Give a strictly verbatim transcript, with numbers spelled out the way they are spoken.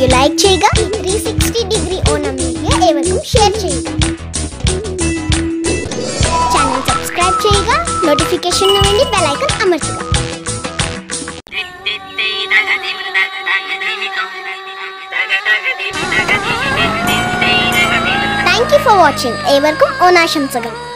Video like ചെയ്യുക. Three sixty degree Onam media ഏവർക്കും share ചെയ്യുക. ചാനൽ സബ്സ്ക്രൈബ് ചെയ്യുക. നോട്ടിഫിക്കേഷന് വേണ്ടി ബെൽ ഐക്കൺ അമർത്തുക. Thank you for watching. ഏവർക്കും ഓണാശംസകൾ.